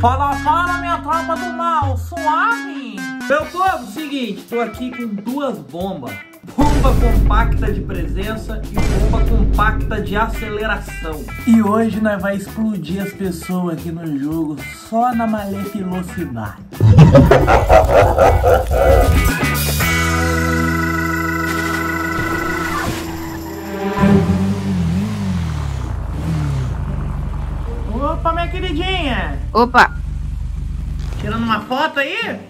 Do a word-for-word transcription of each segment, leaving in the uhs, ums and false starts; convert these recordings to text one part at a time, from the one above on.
Fala, fala, minha tropa do mal, suave! Meu povo, seguinte, tô aqui com duas bombas. Bomba compacta de presença e bomba compacta de aceleração. E hoje nós vai explodir as pessoas aqui no jogo só na malefilosidade. Opa, minha queridinha! Opa! Tirando uma foto aí?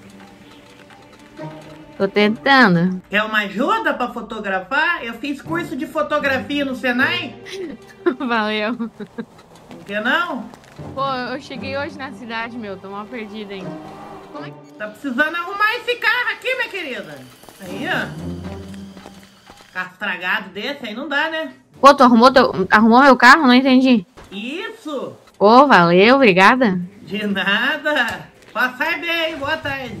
Tô tentando. Quer uma ajuda pra fotografar? Eu fiz curso de fotografia no Senai. Valeu. Não quer não? Pô, eu cheguei hoje na cidade, meu. Tô mal perdida ainda. Como é que... Tá precisando arrumar esse carro aqui, minha querida. Aí, ó. Carro estragado desse aí não dá, né? Pô, tu arrumou, teu... arrumou meu carro? Não entendi. Isso! Pô, valeu, obrigada. De nada. Passar bem, boa tarde.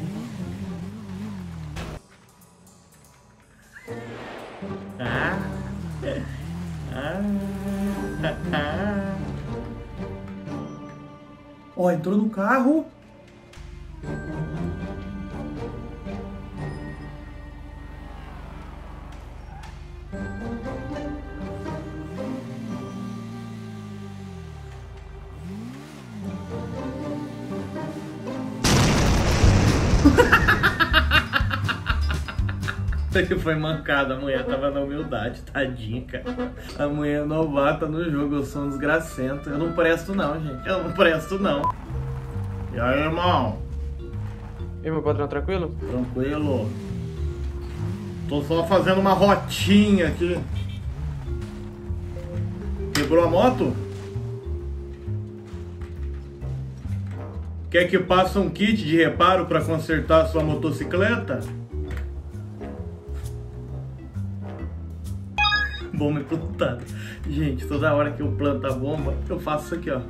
Ah. Ah. Ó, entrou no carro. Isso foi mancada, a mulher tava na humildade, tadinha, cara. A mulher é novata no jogo, eu sou um desgracento. Eu não presto não, gente, eu não presto não. E aí, irmão? E aí, meu patrão, tranquilo? Tranquilo. Tô só fazendo uma rotinha aqui. Quebrou a moto? Quer que passe um kit de reparo pra consertar a sua motocicleta? Bomba implantada. Gente, toda hora que eu planto a bomba, eu faço isso aqui, ó.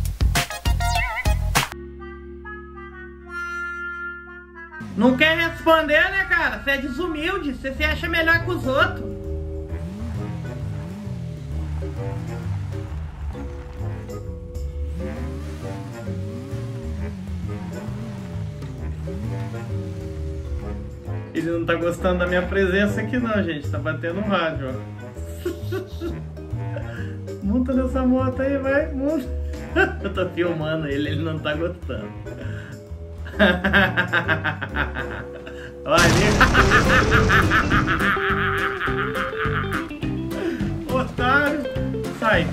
Não quer responder, né, cara? Você é desumilde, você se acha melhor que os outros. Ele não tá gostando da minha presença aqui não, gente. Tá batendo no rádio, ó. Monta nessa moto aí, vai, monta. Eu tô filmando ele, ele não tá gostando. Olha ali. Otário. Sai.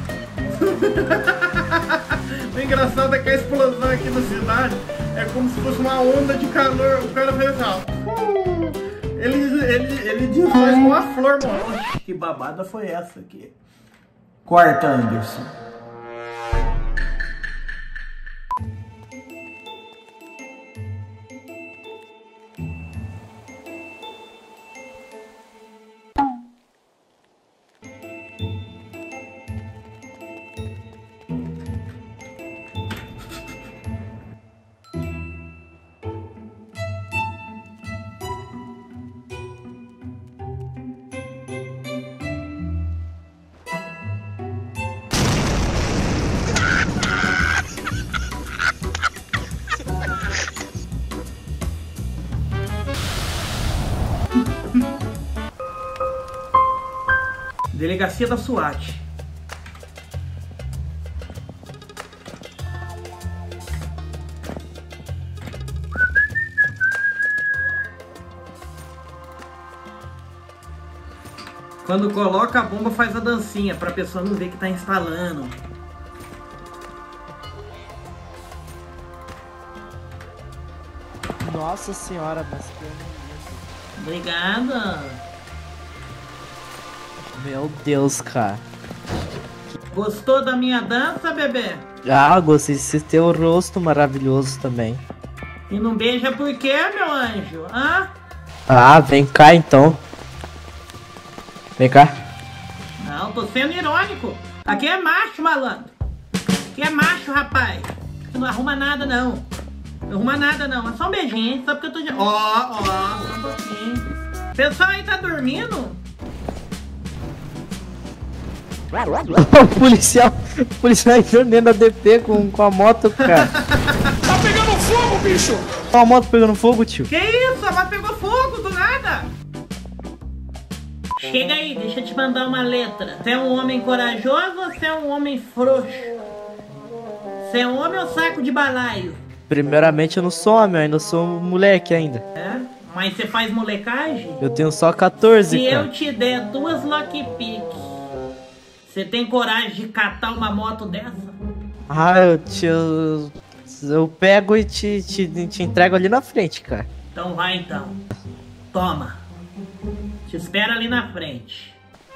O engraçado é que a explosão aqui na cidade é como se fosse uma onda de calor. O cara fez assim, ó. Ele, ele, ele desfaz com uma flor, mano. Que babada foi essa aqui? Quarta, Anderson. Delegacia da SWAT. Quando coloca a bomba faz a dancinha pra pessoa não ver que tá instalando. Nossa senhora, mas que... Obrigada. Meu Deus, cara. Gostou da minha dança, bebê? Ah, gostei de teu rosto maravilhoso também. E não beija por quê, meu anjo? Hã? Ah, vem cá então. Vem cá. Não, tô sendo irônico. Aqui é macho, malandro. Aqui é macho, rapaz. Você não arruma nada, não. Não arruma nada, não. É só um beijinho, hein? Só porque eu tô de... Ó, ó, só um pouquinho. Pessoal aí tá dormindo? O policial, o policial entrou dentro da D P com, com a moto, cara. Tá pegando fogo, bicho! Olha a moto pegando fogo, tio. Que isso? A moto pegou fogo do nada. Chega aí, deixa eu te mandar uma letra. Você é um homem corajoso ou você é um homem frouxo? Você é um homem ou saco de balaio? Primeiramente eu não sou homem, eu ainda sou moleque ainda. É? Mas você faz molecagem? Eu tenho só quatorze, Se cara. eu te der duas lockpick, você tem coragem de catar uma moto dessa? Ah, eu te... Eu, eu pego e te, te, te entrego ali na frente, cara. Então vai então. Toma. Te espero ali na frente.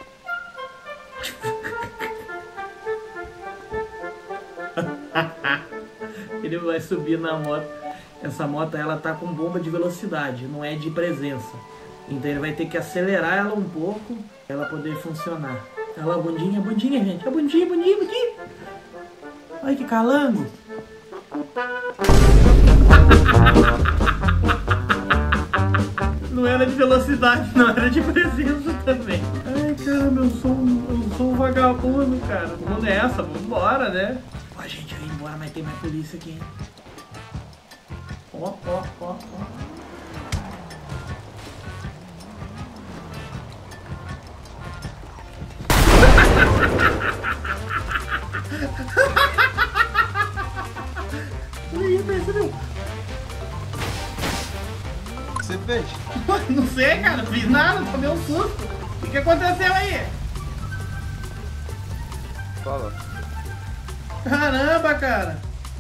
Ele vai subir na moto. Essa moto ela tá com bomba de velocidade, não é de presença. Então ele vai ter que acelerar ela um pouco pra ela poder funcionar. Olha lá a bundinha, a bundinha, gente. A bundinha, bundinha, bundinha. Olha que calango. Não era de velocidade, não, era de presença também. Ai, caramba, eu sou um, eu sou um vagabundo, cara. Vamos nessa, vamos embora, né? Ó, gente, eu ia embora, mas tem mais polícia aqui. Ó, ó, ó, ó. Ih, percebeu? Você fez? Não sei, cara, não fiz nada, tomei um susto. O que aconteceu aí? Fala. Caramba, cara.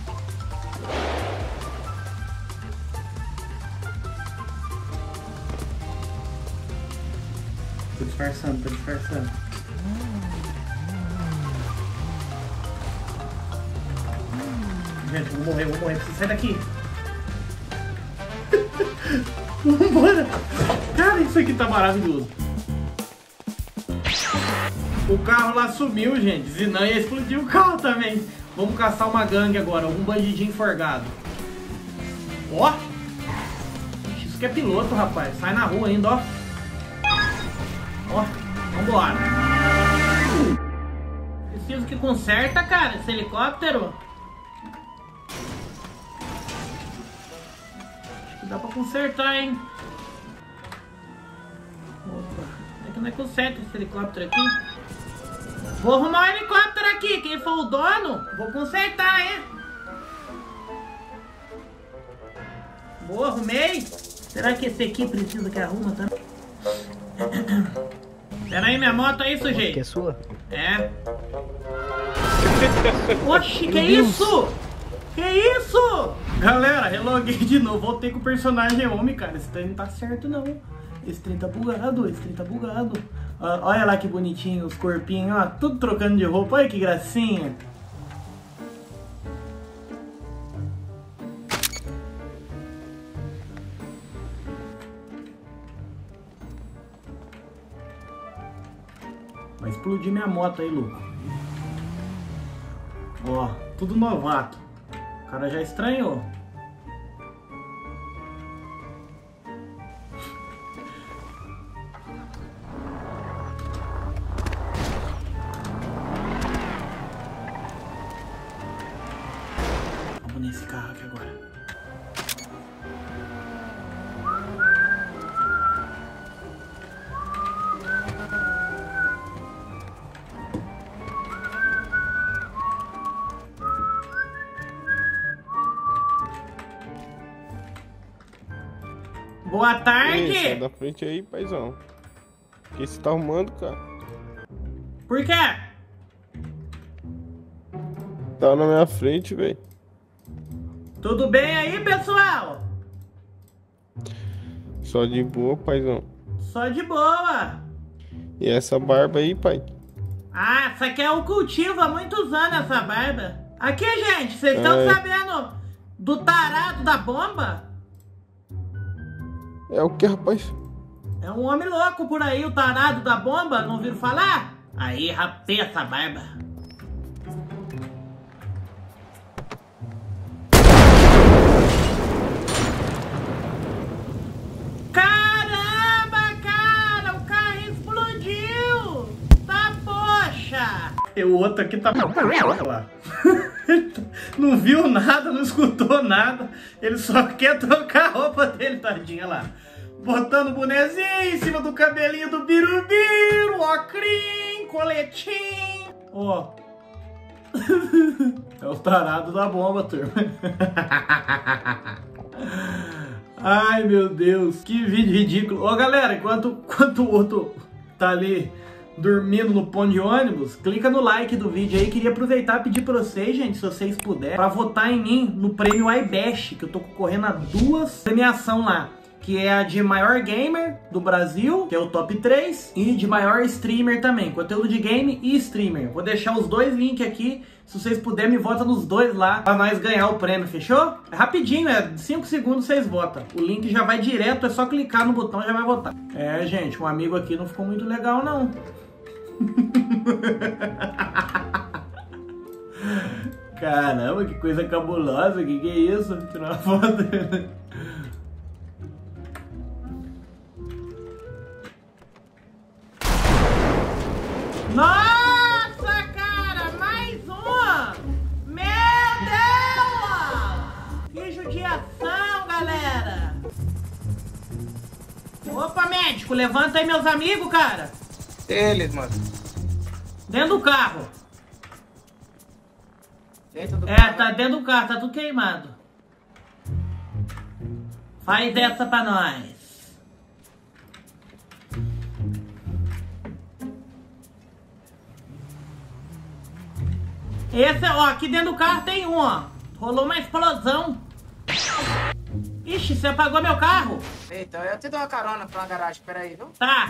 Tô disfarçando, tô disfarçando. Gente, vou morrer, vou morrer, preciso sair daqui. Vambora. Cara, isso aqui tá maravilhoso. O carro lá sumiu, gente. Senão ia explodir o carro também. Vamos caçar uma gangue agora, algum bandidinho forgado. Ó. Isso que é piloto, rapaz. Sai na rua ainda, ó. Ó, vambora. Preciso que conserta, cara, esse helicóptero. Acho que dá pra consertar, hein. Opa, é que não é conserta esse helicóptero aqui. Vou arrumar um helicóptero aqui, quem for o dono, vou consertar, hein. Boa, arrumei. Será que esse aqui precisa que arruma também? Pera aí, minha moto aí, sujeito. Que é sua? É. Oxi, que isso? Que isso? Galera, reloguei de novo. Voltei com o personagem homem, cara. Esse trem não tá certo, não. Esse trem tá bugado, esse trem tá bugado. Ah, olha lá que bonitinho, os corpinhos, ó. Tudo trocando de roupa. Olha que gracinha. Vai explodir minha moto aí, louco. Ó, tudo novato. O cara já estranhou. Vamos nesse carro aqui agora. Boa tarde! Ei, sai da frente aí, paizão. O que você tá arrumando, cara? Por quê? Tá na minha frente, velho. Tudo bem aí, pessoal? Só de boa, paizão. Só de boa. E essa barba aí, pai? Ah, essa aqui é o cultivo há muitos anos, essa barba. Aqui, gente, vocês estão É. sabendo do tarado da bomba? É o que, rapaz? É um homem louco por aí, o tarado da bomba, não ouviram falar? Aí, rapei essa barba. Caramba, cara, o carro explodiu! Tá poxa! o outro aqui tá... lá. Não viu nada, não escutou nada. Ele só quer trocar a roupa dele, tadinha lá. Botando o bonezinho em cima do cabelinho do birubiru, ocrim, coletinho. Ó. É o tarado da bomba, turma. Ai, meu Deus. Que vídeo ridículo. Ó, galera, enquanto, enquanto o outro tá ali dormindo no ponto de ônibus, clica no like do vídeo aí. Queria aproveitar e pedir pra vocês, gente, se vocês puderem, pra votar em mim no prêmio iBest, que eu tô concorrendo a duas premiações lá. Que é a de maior gamer do Brasil, que é o top três, e de maior streamer também, conteúdo de game e streamer. Vou deixar os dois links aqui, se vocês puderem me votam nos dois lá, pra nós ganhar o prêmio, fechou? É rapidinho, é cinco segundos vocês votam. O link já vai direto, é só clicar no botão e já vai votar. É, gente, um amigo aqui não ficou muito legal, não. Caramba, que coisa cabulosa, que que é isso? Vou tirar uma foto. Nossa, cara, mais uma! Meu Deus! Que judiação, galera! Opa, médico, levanta aí meus amigos, cara! Eles, mano. Dentro do carro. Dentro do É, carro. tá dentro do carro, tá tudo queimado. Faz essa pra nós. Esse, ó, aqui dentro do carro tem um, ó. Rolou uma explosão. Ixi, você apagou meu carro? Eita, eu te dou uma carona pra uma garagem, peraí, viu? Tá.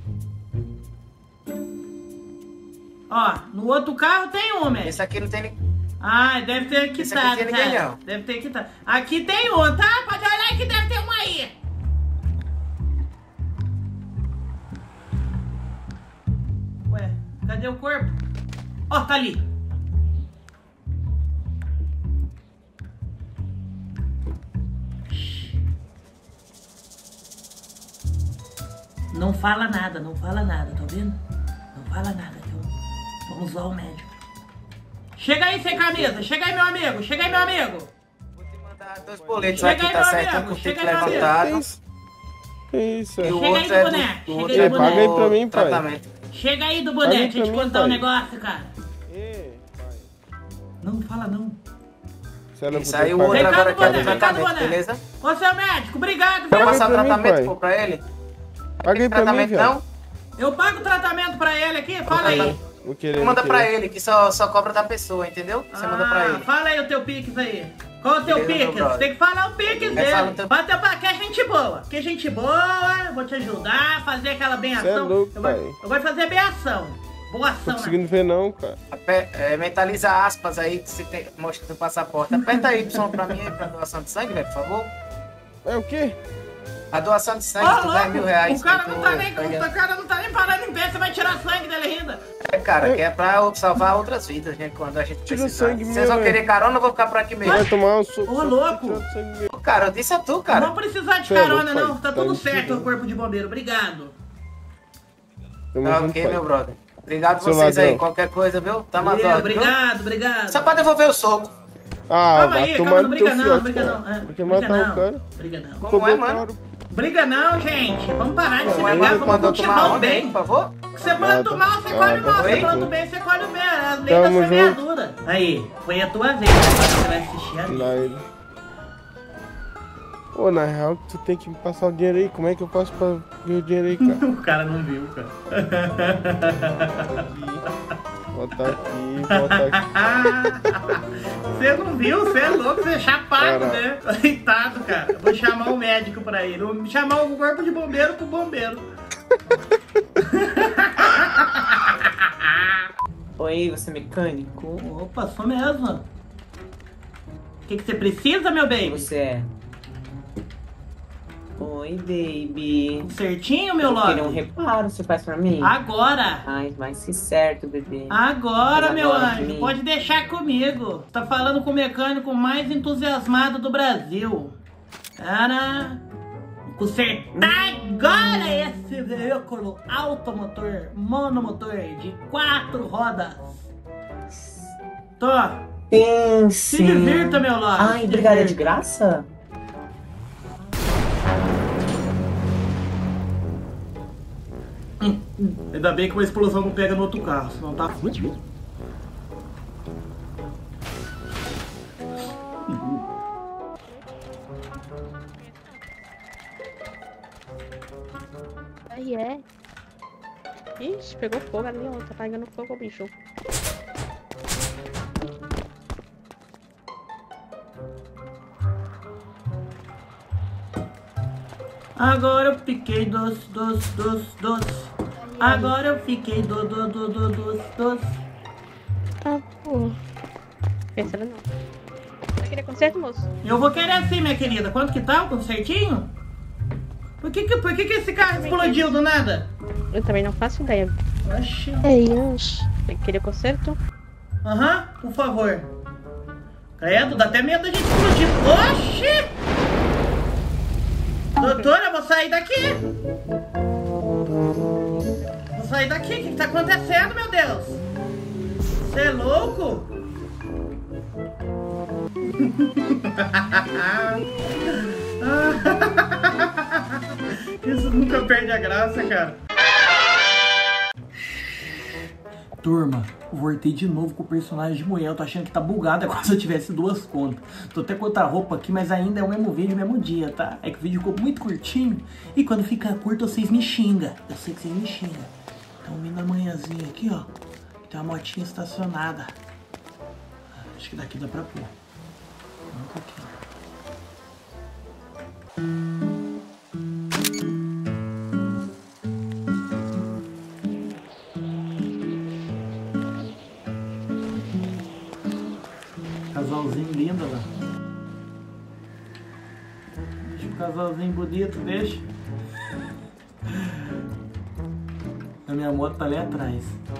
Ó, no outro carro tem um, né? Esse aqui não tem nem... Ah, deve ter Esse quitado, aqui tem ninguém, cara. não. Deve ter quitado. Aqui tem um, tá? Pode olhar aí que deve ter um aí. Ué, cadê o corpo? Ó, tá ali. Não fala nada, não fala nada, tá vendo? Não fala nada, então vamos lá o médico. Chega aí sem camisa, chega aí meu amigo, chega aí meu amigo. Vou te mandar dois boletos Chega aqui, aí, tá meu certo? Um amigo, com o chega pico aí, meu amigo. levantado. Isso. Que isso? E o Chega aí outro do é boneco, do, do chega outro aí é do do boneco. Paga aí pra mim, pai. tratamento. Chega aí do Fala boneco, aí deixa eu te pra mim, contar um pai. negócio, cara. Ê, pai. Não fala não. Se ela Isso puder aí o pagar- outro Vem cá agora do que é do boneco, vem cá do tratamento, boneco. beleza? Ô seu médico, obrigado, Quer viu? Paga passar o pra mim, tratamento pai. pô, pra ele? Paga aí pra mim, Tratamento viado. não? Eu pago o tratamento pra ele aqui, fala aí. Vou querer, Manda vou pra querer. ele, que só, só cobra da pessoa, entendeu? Você manda pra Ah, ele. fala aí o teu Pix aí. Qual é o teu Beleza, meu Pix? brother. Tem que falar o Pix fala dele. o teu- Bota pra que é gente boa. Que é gente boa, vou te ajudar, fazer aquela bem Cê é ação. louco, eu, pai. vou, eu vou fazer bem ação. Boa Tô ação, né? conseguindo ver não, cara. Ape- é, mentaliza aspas aí, que você tem, mostra teu passaporte. Aperta aí Y pra mim aí, pra doação de sangue, velho, por favor. É o quê? A doação de sangue, Ô, tu ganha mil reais. louco, o cara que não tu tá nem, pega. o cara não tá nem parando em pé, você vai tirar sangue dele ainda. É, cara, que é pra salvar outras vidas, né? Quando a gente Tira precisar. sangue Se meu, vocês vão velho. querer carona, eu vou ficar por aqui mesmo. Vai tomar um soco. Ô, só louco. tirando sangue meu. Ô, cara, eu disse a tu, cara. Não precisar de Cê é carona, louco, não. pai. Tá Tá tudo mentindo. certo, o corpo de bombeiro. Obrigado. Tamo Tá junto, ok, pai. meu brother. Obrigado Seu vocês ladrão. aí. Qualquer coisa, viu? Tá mais Valeu, ordem, viu? obrigado, obrigado. Só pra devolver o soco. Ah, Calma vai aí, tomar calma, não no briga teu não, fiote, briga cara. não. É, Porque briga matar não, o cara. briga não. Como Tomou é, mano? caro. Briga não, gente. Vamos parar de se Como é, brigar, mano? vamos Mandou continuar tomar o onda aí, bem. por favor? Você planta o mal, você Ah, colhe o mal. tá Você bom. planta o bem, você colhe o bem. A lei Tamo da semeadura. Aí, foi a tua vez. Agora você vai assistir a minha. Lá ele. Ô, na real, tu tem que me passar o dinheiro aí. Como é que eu faço pra ver o dinheiro aí, cara? O cara não viu, cara. Bota aqui, bota aqui. Você não viu? Você é louco, você é chapado, Cara. né? Coitado, cara. Vou chamar o médico pra ele. Vou chamar o corpo de bombeiro pro bombeiro. Oi, você é mecânico? Opa, sou mesmo. O que, que você precisa, meu Quem baby? você é? Oi, baby. Certinho, meu Eu queria um love? reparo, você faz pra mim? Agora. Ai, mas se certo, bebê. Agora, Mas meu agora, anjo, comigo. pode deixar comigo. Tá falando com o mecânico mais entusiasmado do Brasil. Cara, consertar agora esse veículo automotor, monomotor de quatro rodas. Tô. Sim, Se sim. divirta, meu lado. Ai, se brigadeiro de divirta. graça? Hum, hum. Ainda bem que uma explosão não pega no outro carro, senão tá... Aí é. Ixi, pegou fogo ali, ó. Tá pegando fogo, o bicho. Agora eu fiquei doce, doce, doce, doce. Agora eu fiquei do, do, do, do, doce, doce. Ah, pô. Pensando não. Vai querer conserto, moço? Eu vou querer sim, minha querida. Quanto que tá o concertinho? Por que que, por que que esse carro explodiu do nada? Eu também não faço ideia. Oxi. É isso. Vai querer conserto? Aham, por favor. Credo, dá até medo da gente explodir. Oxi! Doutora, eu vou sair daqui. Vou sair daqui. O que que tá acontecendo, meu Deus? Você é louco? Isso nunca perde a graça, cara. Turma, voltei de novo com o personagem de mulher. Eu tô achando que tá bugado, é como se eu tivesse duas contas. Tô até com outra roupa aqui, mas ainda é o mesmo vídeo, o mesmo dia, tá? É que o vídeo ficou muito curtinho. E quando fica curto, vocês me xingam. Eu sei que vocês me xingam. Então, vindo amanhãzinha aqui, ó. Tem uma motinha estacionada. Acho que daqui dá pra pôr. Um pouquinho. Casalzinho lindo, lá. Deixa o casalzinho bonito, deixa. A minha moto tá ali atrás.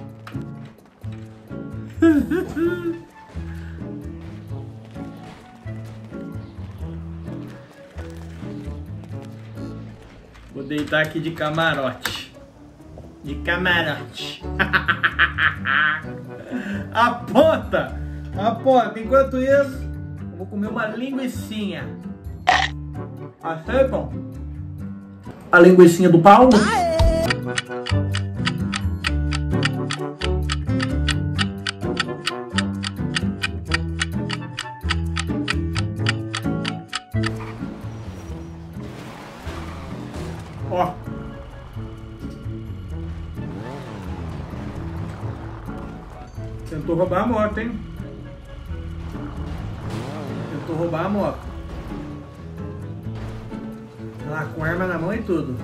Vou deitar aqui de camarote. De camarote. Aponta! Aponta! Enquanto isso, eu vou comer uma linguicinha. Aceitam? A linguicinha do Paulo? Ó. Tentou roubar a moto, hein? Tentou roubar a moto. Lá com arma na mão e tudo.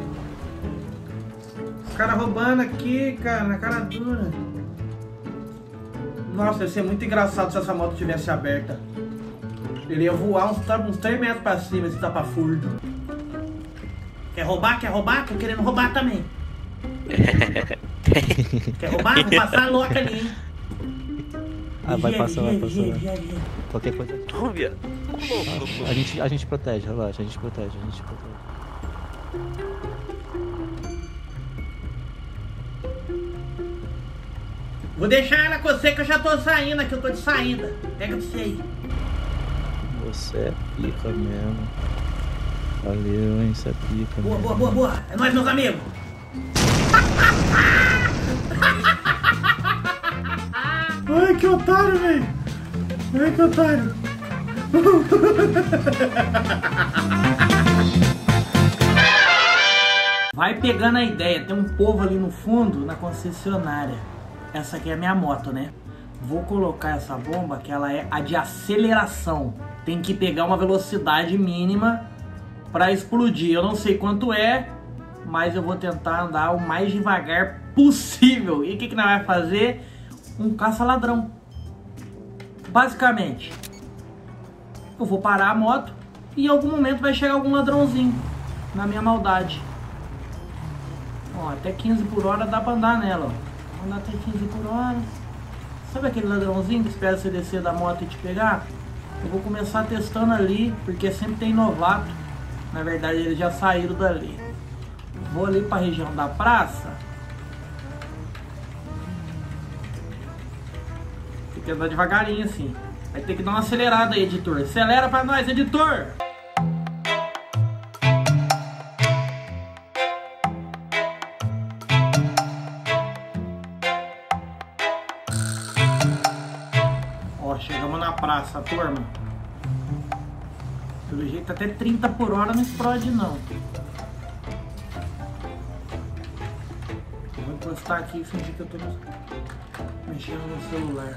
Os caras roubando aqui, cara, na cara dura. Nossa, ia ser muito engraçado se essa moto tivesse aberta. Ele ia voar uns, uns três metros pra cima, esse tapa-furdo. Quer roubar? Quer roubar? Tô querendo roubar também. Quer roubar? Vou passar a louca ali, hein? Ah, vai Vigia, passar, vai vigia, passar. vigia, vigia. Qualquer coisa. Túmbia. A gente, a gente protege, relaxa, a gente protege, a gente protege. Vou deixar ela com você que eu já tô saindo aqui, eu tô de saída. Pega você aí. Você é pica mesmo. Valeu, hein, você é pica Boa, mesmo. boa, boa, boa. É nóis, meus amigos. Ai, que otário, velho. Ai, que otário. Vai pegando a ideia. Tem um povo ali no fundo, na concessionária. Essa aqui é a minha moto, né? Vou colocar essa bomba, que ela é a de aceleração. Tem que pegar uma velocidade mínima para explodir. Eu não sei quanto é, mas eu vou tentar andar o mais devagar possível. E o que, que nós vamos fazer? Um caça-ladrão. Basicamente, eu vou parar a moto e em algum momento vai chegar algum ladrãozinho na minha maldade. Ó, até quinze por hora dá pra andar nela, ó. Andar até quinze por hora. Sabe aquele ladrãozinho que espera você descer da moto e te pegar? Eu vou começar testando ali, porque sempre tem novato. Na verdade, eles já saíram dali. Vou ali pra região da praça. Tem que andar devagarinho assim. Vai ter que dar uma acelerada aí, editor. Acelera pra nós, editor! Ó, chegamos na praça, turma. Pelo jeito até trinta por hora não explode não. Eu vou encostar aqui e fingir que eu tô mexendo no celular.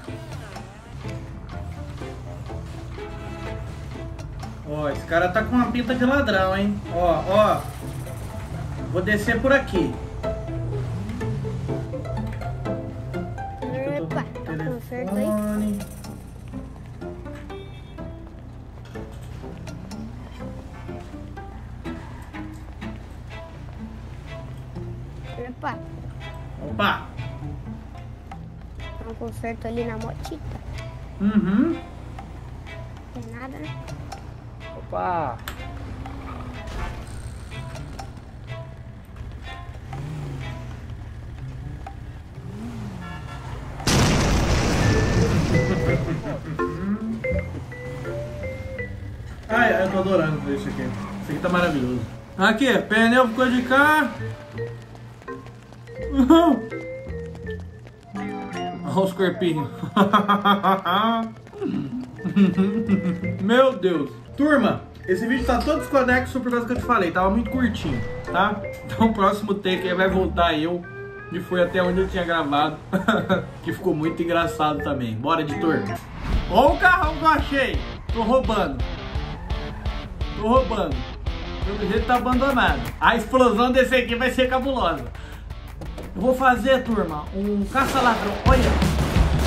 Ó, esse cara tá com uma pinta de ladrão, hein? Ó, ó. Vou descer por aqui. Opa, tá com certo aí. Opa, Opa! tá um conserto ali na motita. Uhum. Não tem nada, né? Opa! Ai, eu tô adorando ver isso aqui. Isso aqui tá maravilhoso. Aqui, pneu ficou de cá. Uhum. Olha os corpinhos. Meu Deus. Turma, esse vídeo tá todo desconexo por causa que eu te falei. Tava muito curtinho, tá? Então o próximo take aí vai voltar eu. E foi até onde eu tinha gravado. Que ficou muito engraçado também. Bora, editor. Ó o carrão que eu achei. Tô roubando. Tô roubando. Pelo jeito tá abandonado. A explosão desse aqui vai ser cabulosa. Eu vou fazer, turma, um caça-ladrão. Olha.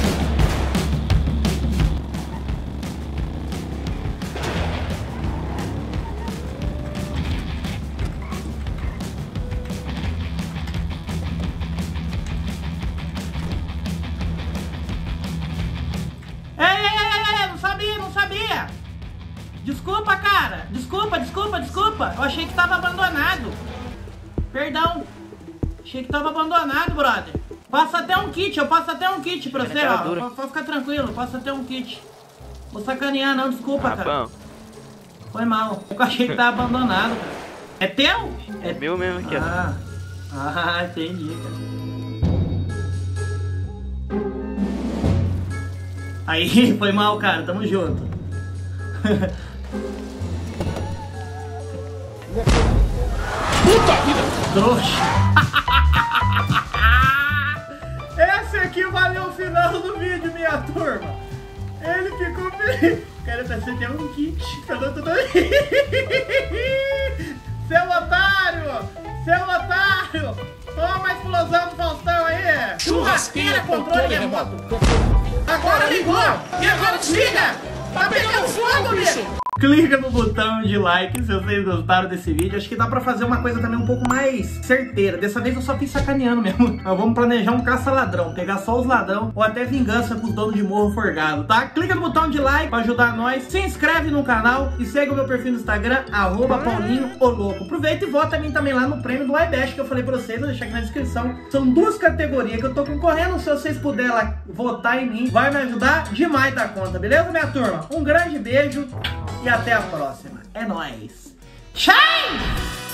Ei, ei, ei, ei, não sabia, não sabia. Desculpa, cara. Desculpa, desculpa, desculpa. Eu achei que tava abandonado. Perdão. Achei que tava abandonado, brother. Passa até um kit, eu passo até um kit pra você, ó. Pode, pode ficar tranquilo, passa até um kit. Vou sacanear não, desculpa, cara. Foi mal. Eu achei que tava abandonado, cara. É teu? É meu mesmo aqui, ó. Ah, ah, entendi, cara. Aí, foi mal, cara. Tamo junto. Puta vida! Trouxa! Esse aqui valeu o final do vídeo, minha turma. Ele ficou feliz. Cara, tá sendo até um kit. Falou tudo aí. Seu otário! Seu otário! Toma a explosão do Faustão aí! Churrasqueira, controle remoto! Agora ligou! E agora desliga! Tá pegando fogo, bicho! Clica no botão de like se vocês gostaram desse vídeo. Acho que dá pra fazer uma coisa também um pouco mais certeira. Dessa vez eu só fiz sacaneando mesmo. Nós vamos planejar um caça-ladrão. Pegar só os ladrão ou até vingança com os donos de morro forgado, tá? Clica no botão de like pra ajudar nós. Se inscreve no canal e segue o meu perfil no Instagram, arroba Paulinho o Louco. Aproveita e vota a mim também lá no prêmio do iBash que eu falei pra vocês. Vou deixar aqui na descrição. São duas categorias que eu tô concorrendo. Se vocês puderem lá votar em mim, vai me ajudar demais da conta, beleza, minha turma? Um grande beijo e até a próxima. É nóis. Tchau!